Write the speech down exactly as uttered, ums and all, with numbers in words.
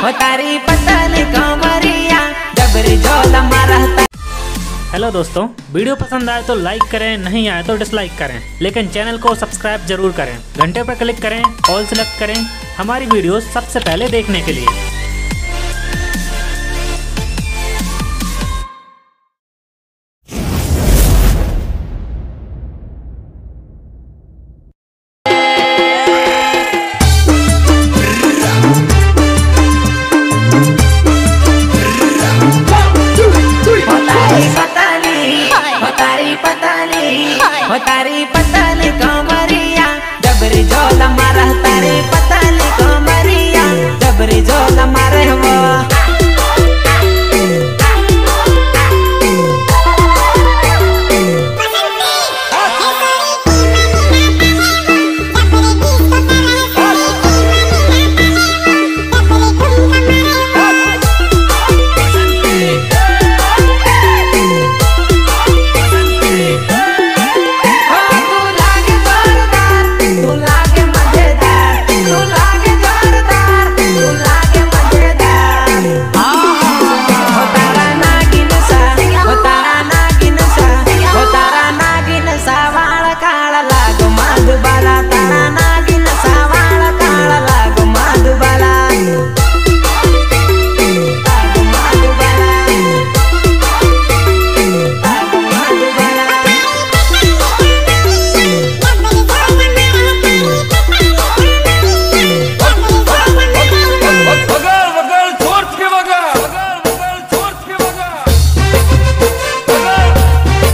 तारी पतली कमरिया जबरी झोला मारता। हेलो दोस्तों, वीडियो पसंद आए तो लाइक करें, नहीं आए तो डिसलाइक करें, लेकिन चैनल को सब्सक्राइब जरूर करें। घंटे पर क्लिक करें, ऑल सेलेक्ट करें हमारी वीडियो सबसे पहले देखने के लिए। तारी पतली तारी